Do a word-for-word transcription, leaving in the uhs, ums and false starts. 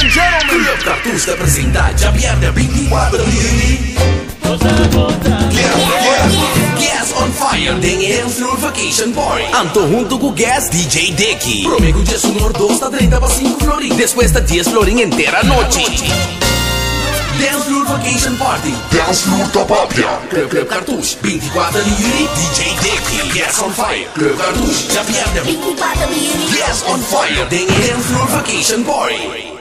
and gentlemen, Club Cartucho te apresenta dia viernes veinticuatro de juni. Gas on Fire tem Dancefloor Vacation Party. Anto junto com Gas D J Deki. Prometo de sonor dos tá trinta para cinco florin. Después da diez florin inteira noite. Dancefloor Vacation Party. Dancefloor Tapapia. Club Club Cartucho, veinticuatro de juni. D J Deki. Gas on Fire. Club Cartucho, dia viernes veinticuatro de juni. Gas on Fire tem Dancefloor Vacation Party.